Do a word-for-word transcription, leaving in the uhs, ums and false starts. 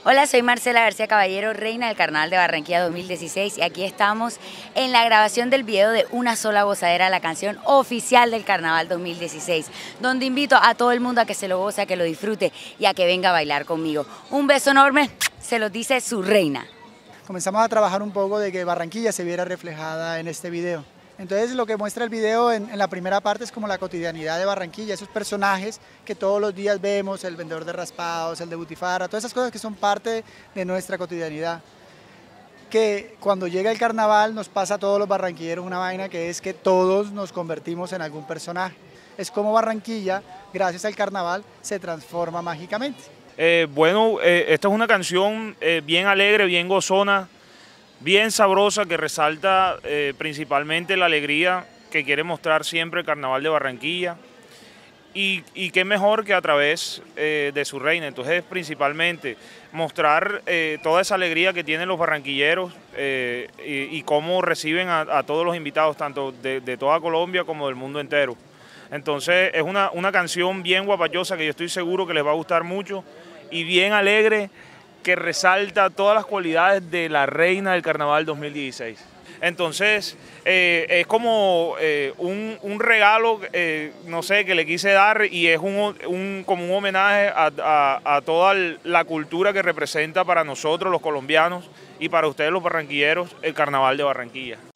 Hola, soy Marcela García Caballero, reina del Carnaval de Barranquilla dos mil dieciséis, y aquí estamos en la grabación del video de Una Sola Gozadera, la canción oficial del Carnaval dos mil dieciséis, donde invito a todo el mundo a que se lo goce, a que lo disfrute y a que venga a bailar conmigo. Un beso enorme, se los dice su reina. Comenzamos a trabajar un poco de que Barranquilla se viera reflejada en este video. Entonces lo que muestra el video en, en la primera parte es como la cotidianidad de Barranquilla, esos personajes que todos los días vemos, el vendedor de raspados, el de butifarra, todas esas cosas que son parte de nuestra cotidianidad. Que cuando llega el carnaval nos pasa a todos los barranquilleros una vaina, que es que todos nos convertimos en algún personaje. Es como Barranquilla, gracias al carnaval, se transforma mágicamente. Eh, bueno, eh, esta es una canción eh, bien alegre, bien gozona, bien sabrosa, que resalta eh, principalmente la alegría que quiere mostrar siempre el Carnaval de Barranquilla. Y, y qué mejor que a través eh, de su reina. Entonces, principalmente mostrar eh, toda esa alegría que tienen los barranquilleros eh, y, y cómo reciben a, a todos los invitados, tanto de, de toda Colombia como del mundo entero. Entonces, es una, una canción bien guapachosa que yo estoy seguro que les va a gustar mucho, y bien alegre, que resalta todas las cualidades de la reina del Carnaval dos mil dieciséis. Entonces, eh, es como eh, un, un regalo, eh, no sé, que le quise dar, y es un, un, como un homenaje a, a, a toda la cultura que representa para nosotros los colombianos y para ustedes los barranquilleros el Carnaval de Barranquilla.